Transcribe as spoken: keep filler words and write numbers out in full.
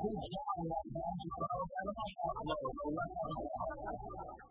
Who's down right now? You know, I don't know.